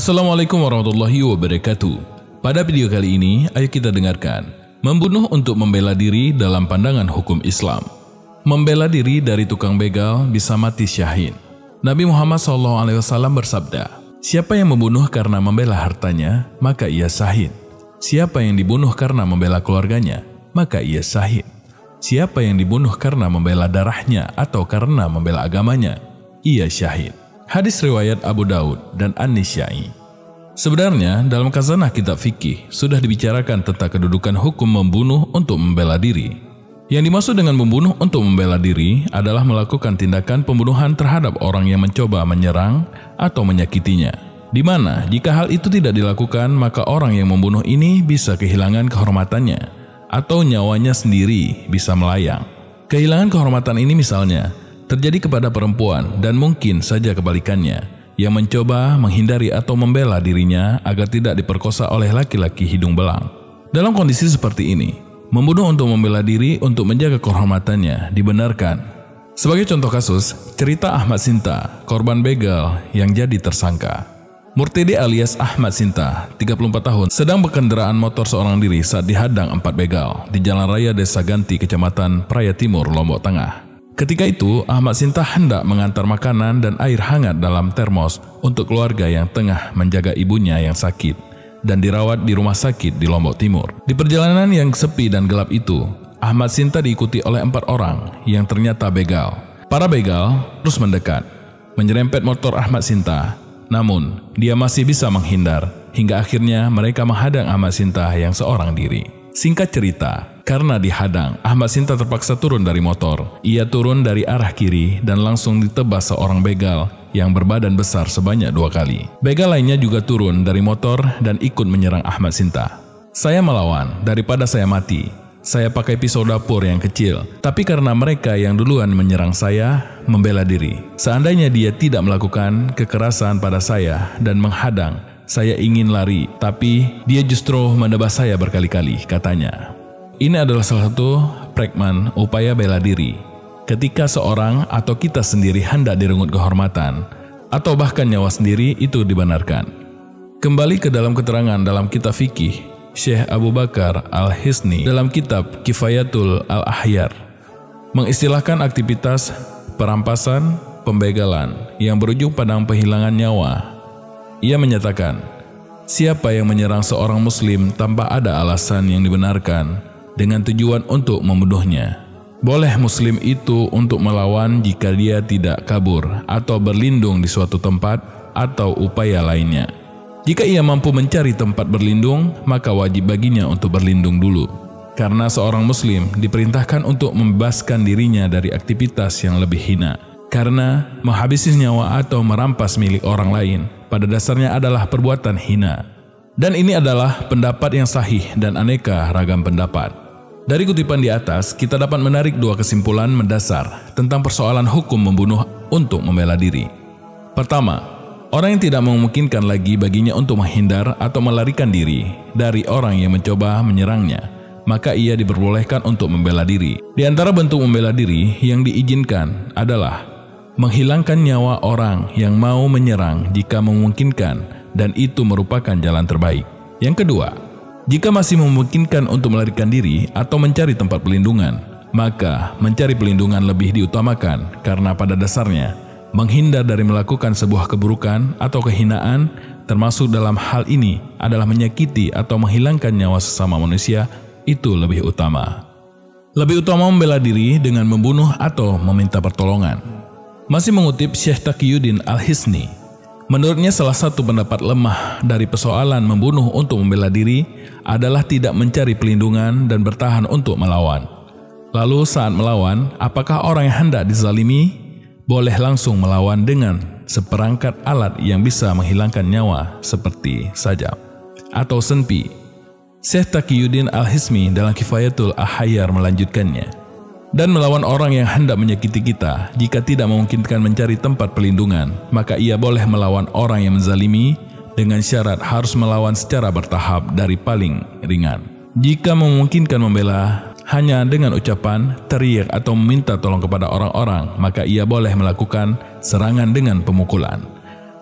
Assalamualaikum warahmatullahi wabarakatuh. Pada video kali ini, ayo kita dengarkan membunuh untuk membela diri dalam pandangan hukum Islam. Membela diri dari tukang begal bisa mati syahid. Nabi Muhammad SAW bersabda, siapa yang membunuh karena membela hartanya, maka ia syahid. Siapa yang dibunuh karena membela keluarganya, maka ia syahid. Siapa yang dibunuh karena membela darahnya atau karena membela agamanya, ia syahid. Hadis riwayat Abu Daud dan An-Nisai. Sebenarnya dalam khazanah kitab fikih sudah dibicarakan tentang kedudukan hukum membunuh untuk membela diri. Yang dimaksud dengan membunuh untuk membela diri adalah melakukan tindakan pembunuhan terhadap orang yang mencoba menyerang atau menyakitinya. Di mana jika hal itu tidak dilakukan, maka orang yang membunuh ini bisa kehilangan kehormatannya atau nyawanya sendiri bisa melayang. Kehilangan kehormatan ini misalnya terjadi kepada perempuan dan mungkin saja kebalikannya, yang mencoba menghindari atau membela dirinya agar tidak diperkosa oleh laki-laki hidung belang. Dalam kondisi seperti ini, membunuh untuk membela diri untuk menjaga kehormatannya dibenarkan. Sebagai contoh kasus, cerita Ahmad Sinta, korban begal yang jadi tersangka. Murtede alias Ahmad Sinta, 34 tahun, sedang berkendaraan motor seorang diri saat dihadang 4 begal di Jalan Raya Desa Ganti, Kecamatan Praia Timur, Lombok Tengah. Ketika itu, Ahmad Sinta hendak mengantar makanan dan air hangat dalam termos untuk keluarga yang tengah menjaga ibunya yang sakit dan dirawat di rumah sakit di Lombok Timur. Di perjalanan yang sepi dan gelap itu, Ahmad Sinta diikuti oleh 4 orang yang ternyata begal. Para begal terus mendekat, menyerempet motor Ahmad Sinta, namun dia masih bisa menghindar hingga akhirnya mereka menghadang Ahmad Sinta yang seorang diri. Singkat cerita, karena dihadang, Ahmad Sinta terpaksa turun dari motor. Ia turun dari arah kiri dan langsung ditebas seorang begal yang berbadan besar sebanyak 2 kali. Begal lainnya juga turun dari motor dan ikut menyerang Ahmad Sinta. Saya melawan daripada saya mati. Saya pakai pisau dapur yang kecil, tapi karena mereka yang duluan menyerang saya, membela diri. Seandainya dia tidak melakukan kekerasan pada saya dan menghadang, saya ingin lari, tapi dia justru menebas saya berkali-kali, katanya. Ini adalah salah satu fragmen upaya bela diri. Ketika seorang atau kita sendiri hendak direnggut kehormatan, atau bahkan nyawa sendiri, itu dibenarkan. Kembali ke dalam keterangan dalam kitab fikih, Syekh Abu Bakar Al-Hisni dalam kitab Kifayatul Al-Ahyar mengistilahkan aktivitas perampasan, pembegalan yang berujung pada penghilangan nyawa. Ia menyatakan, siapa yang menyerang seorang muslim tanpa ada alasan yang dibenarkan dengan tujuan untuk membunuhnya, boleh muslim itu untuk melawan jika dia tidak kabur atau berlindung di suatu tempat atau upaya lainnya. Jika ia mampu mencari tempat berlindung, maka wajib baginya untuk berlindung dulu. Karena seorang muslim diperintahkan untuk membebaskan dirinya dari aktivitas yang lebih hina. Karena menghabisi nyawa atau merampas milik orang lain pada dasarnya adalah perbuatan hina. Dan ini adalah pendapat yang sahih dan aneka ragam pendapat. Dari kutipan di atas, kita dapat menarik 2 kesimpulan mendasar tentang persoalan hukum membunuh untuk membela diri. Pertama, orang yang tidak memungkinkan lagi baginya untuk menghindar atau melarikan diri dari orang yang mencoba menyerangnya, maka ia diperbolehkan untuk membela diri. Di antara bentuk membela diri yang diizinkan adalah menghilangkan nyawa orang yang mau menyerang jika memungkinkan, dan itu merupakan jalan terbaik. Yang kedua, jika masih memungkinkan untuk melarikan diri atau mencari tempat pelindungan, maka mencari pelindungan lebih diutamakan karena pada dasarnya menghindar dari melakukan sebuah keburukan atau kehinaan, termasuk dalam hal ini adalah menyakiti atau menghilangkan nyawa sesama manusia, itu lebih utama. Lebih utama membela diri dengan membunuh atau meminta pertolongan. Masih mengutip Syekh Taqiyuddin Al-Hisni, menurutnya salah satu pendapat lemah dari persoalan membunuh untuk membela diri adalah tidak mencari pelindungan dan bertahan untuk melawan. Lalu saat melawan, apakah orang yang hendak dizalimi boleh langsung melawan dengan seperangkat alat yang bisa menghilangkan nyawa seperti sajam atau senpi? Syekh Taqiyuddin Al-Hisni dalam Kifayatul Ahyar melanjutkannya. Dan melawan orang yang hendak menyakiti kita, jika tidak memungkinkan mencari tempat pelindungan, maka ia boleh melawan orang yang menzalimi dengan syarat harus melawan secara bertahap dari paling ringan. Jika memungkinkan membela hanya dengan ucapan, teriak atau meminta tolong kepada orang-orang, maka ia boleh melakukan serangan dengan pemukulan.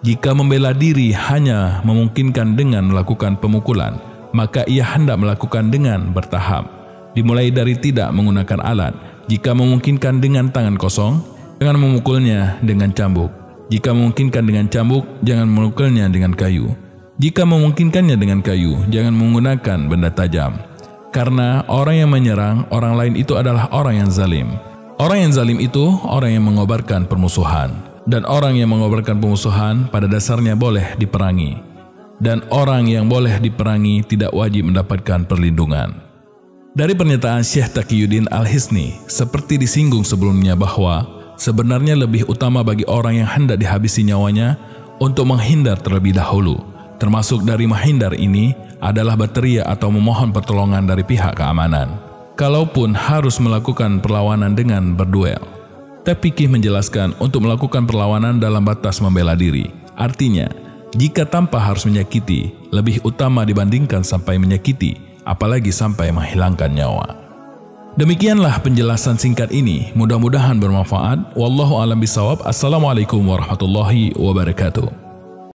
Jika membela diri hanya memungkinkan dengan melakukan pemukulan, maka ia hendak melakukan dengan bertahap. Dimulai dari tidak menggunakan alat. Jika memungkinkan dengan tangan kosong, jangan memukulnya dengan cambuk. Jika memungkinkan dengan cambuk, jangan memukulnya dengan kayu. Jika memungkinkannya dengan kayu, jangan menggunakan benda tajam. Karena orang yang menyerang orang lain itu adalah orang yang zalim. Orang yang zalim itu orang yang mengobarkan permusuhan. Dan orang yang mengobarkan permusuhan pada dasarnya boleh diperangi. Dan orang yang boleh diperangi tidak wajib mendapatkan perlindungan. Dari pernyataan Syekh Taqiyuddin Al-Hisni, seperti disinggung sebelumnya bahwa sebenarnya lebih utama bagi orang yang hendak dihabisi nyawanya untuk menghindar terlebih dahulu. Termasuk dari menghindar ini adalah berteriak atau memohon pertolongan dari pihak keamanan. Kalaupun harus melakukan perlawanan dengan berduel. Fiqih menjelaskan untuk melakukan perlawanan dalam batas membela diri. Artinya, jika tanpa harus menyakiti, lebih utama dibandingkan sampai menyakiti, apalagi sampai menghilangkan nyawa. Demikianlah penjelasan singkat ini, mudah-mudahan bermanfaat. Wallahu a'lam bishawab. Assalamualaikum warahmatullahi wabarakatuh.